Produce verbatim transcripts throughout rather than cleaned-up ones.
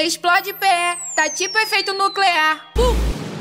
Explode pé, tá tipo efeito nuclear. Uh!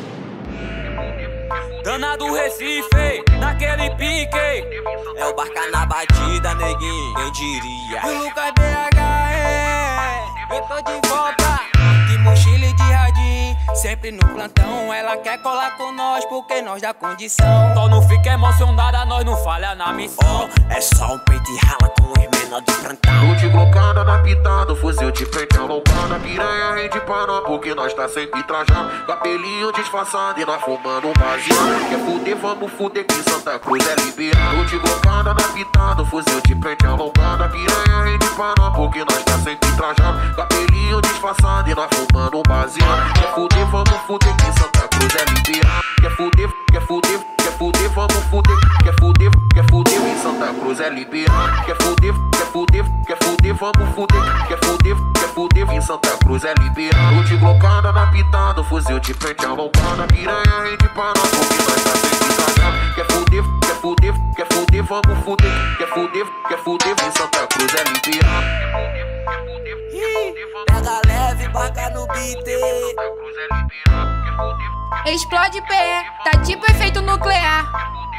Danado Recife, naquele pique. É o Barca na batida, neguinho, quem diria? O Lucas B H, é. Eu tô de volta, de mochila e de radinho. Sempre no plantão, ela quer colar com nós porque nós dá condição. Só não fica emocionada, nós não falha na missão. Oh, é só um peito e rala com os menor de plantão. Lute glocada na pitada, fuzil de frente alongada. Piranha rende pra nós porque nós tá sempre trajado. Cabelinho disfarçado e nós fumando um baseado. Quer fuder, vamos fuder que Santa Cruz é liberado. Lute glocada na pitada, fuzil de frente alongada. Piranha rende pra nós porque nós tá sempre trajado. Cabelinho disfarçado e nós fumando um baseado. Quer fuder, vamos fuder que Santa Cruz é liberado. Quer fuder, quer fuder, quer fuder, vamos fuder. Quer fuder, quer fuder em Santa Cruz é liberado. Quer fuder, quer fuder, quer fuder, vamos fuder. Quer fuder, quer fuder em Santa Cruz é liberado. Lute glocada na pitada, fuzil de frente alongada. Piranha rende pra nós porque nós tá sempre trajado. Quer fuder, quer fuder, quer fuder, vamos fuder. Quer fuder, quer fuder em Santa Cruz é liberado. Pega leve, Barca no beat. Explode pé, tá tipo efeito nuclear.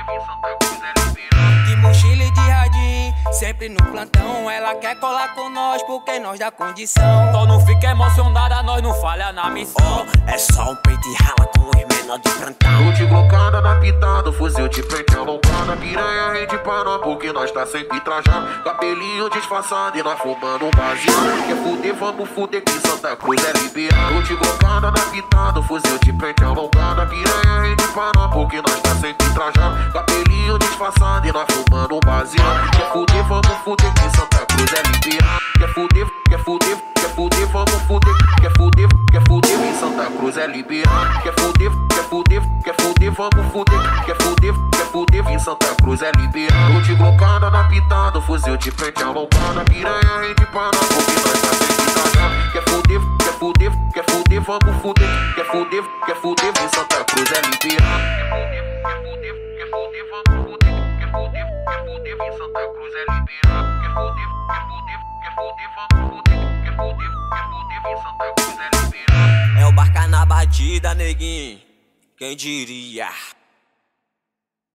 De mochila e de radinho, sempre no plantão. Ela quer colar com nós porque nós dá condição. Só não fica emocionada, nós não falha na missão. Oh, é só um peito e rala com os menor de plantão. Lute glocada na pitada, fuzil de frente alongada. Piranha rende pra nós porque nós tá sempre trajado. Cabelinho disfarçado e nós fumando um baseado. Quer fuder, vamos fuder que Santa Cruz é liberado. Lute glocada na pitada, fuzil de frente alongada. Piranha rende pra nós porque nós tá sempre trajado. Cabelinho disfarçado e nós fumando um baseado. Quer fuder, vamos fuder que Santa Cruz é liberado. Quer fuder, quer fuder, quer fuder, vamos fuder. Quer fuder, quer fuder em Santa Cruz é liberado. Quer fuder, quer fuder, quer fuder, vamos fuder. Quer fuder, quer fuder em Santa Cruz é liberado. Lute glocada na pitada, fuzil de frente alongada. Piranha rende pra nós porque nós tá sempre trajado. Quer fuder, quer fuder, quer fuder, vamos fuder. Quer fuder, quer fuder em Santa Cruz é liberado. Quer fuder, quer fuder, vamos fuder. Quer fuder, quer fuder em Santa Cruz é liberado. Quer fuder, quer fuder, quer fuder, vamos fuder. Quer fuder, quer fuder em Santa Cruz é liberado. É o Barca na batida, neguinho, quem diria?